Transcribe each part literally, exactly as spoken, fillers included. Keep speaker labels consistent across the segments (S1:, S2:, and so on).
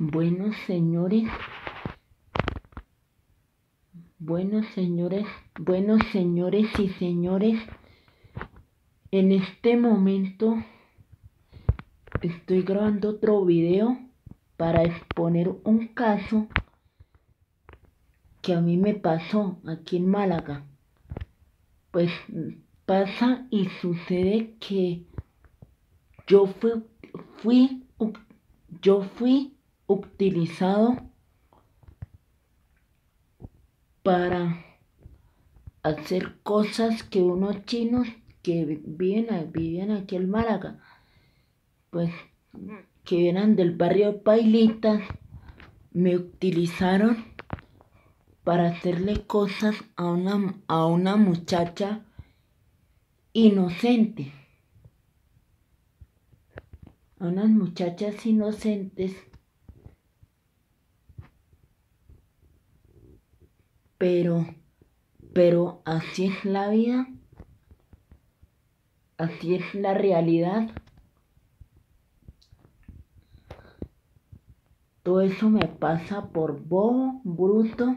S1: Buenos señores, buenos señores, buenos señores y señores, en este momento estoy grabando otro video para exponer un caso que a mí me pasó aquí en Málaga. Pues pasa y sucede que yo fui, fui, yo fui utilizado para hacer cosas que unos chinos que viven, vivían aquí en Málaga, pues que eran del barrio de Pailitas, me utilizaron para hacerle cosas a una, a una muchacha inocente, a unas muchachas inocentes, pero, pero así es la vida, así es la realidad. Todo eso me pasa por bobo, bruto,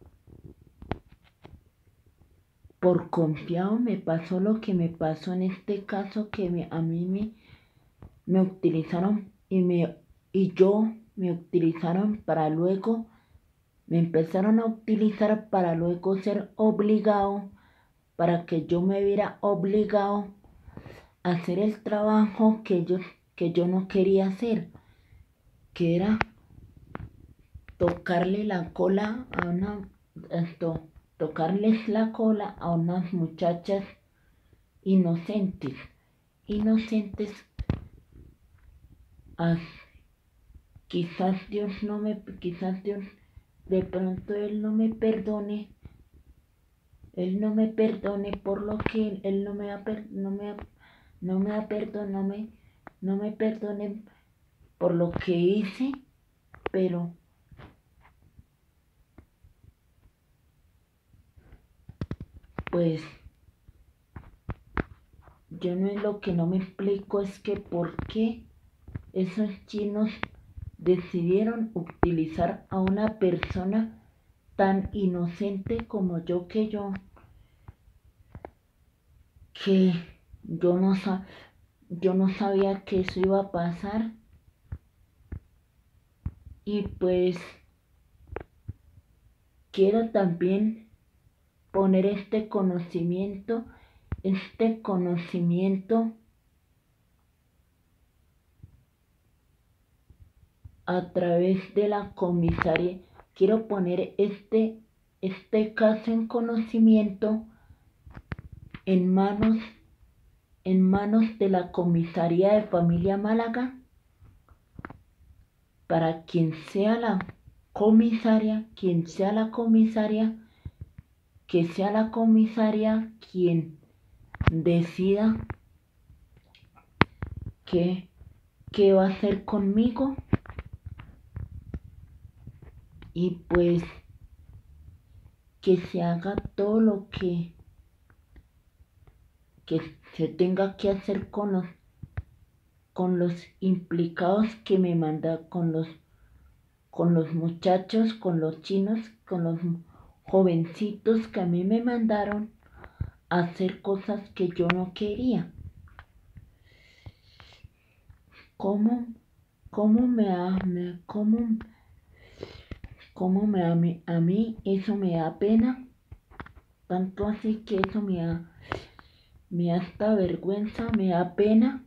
S1: por confiado. Me pasó lo que me pasó en este caso, que me, a mí me, me utilizaron y, me, y yo me utilizaron para luego, me empezaron a utilizar para luego ser obligado, para que yo me viera obligado a hacer el trabajo que yo, que yo no quería hacer, que era tocarle la cola a una, esto, tocarles la cola a unas muchachas inocentes, inocentes. Ah, quizás Dios no me, quizás Dios, de pronto Él no me perdone, Él no me perdone por lo que Él no me ha, no me ha, no me ha perdonado, no me, no me perdone por lo que hice, pero pues yo no es lo que no me explico, es que por qué esos chinos decidieron utilizar a una persona tan inocente como yo, que yo, que yo no, sa yo no sabía que eso iba a pasar. Y pues quiero también poner este conocimiento, este conocimiento a través de la comisaría. Quiero poner este, este caso en conocimiento en manos, en manos de la comisaría de familia Málaga, para quien sea la comisaria, quien sea la comisaria, que sea la comisaria quien decida qué, qué va a hacer conmigo. Y pues que se haga todo lo que, que se tenga que hacer con los, con los implicados que me manda, con los, con los muchachos, con los chinos, con los jovencitos que a mí me mandaron a hacer cosas que yo no quería. ¿Cómo, cómo me ha, me, cómo, cómo me a mí, a mí eso me da pena? Tanto así que eso me da, me da hasta vergüenza, me da pena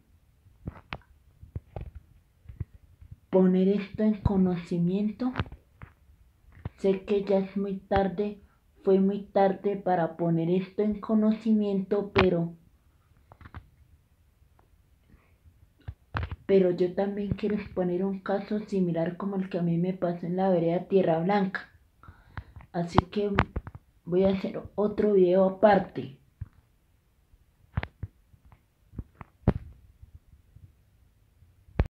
S1: poner esto en conocimiento. Sé que ya es muy tarde, fue muy tarde para poner esto en conocimiento, pero pero yo también quiero exponer un caso similar como el que a mí me pasó en la vereda Tierra Blanca. Así que voy a hacer otro video aparte.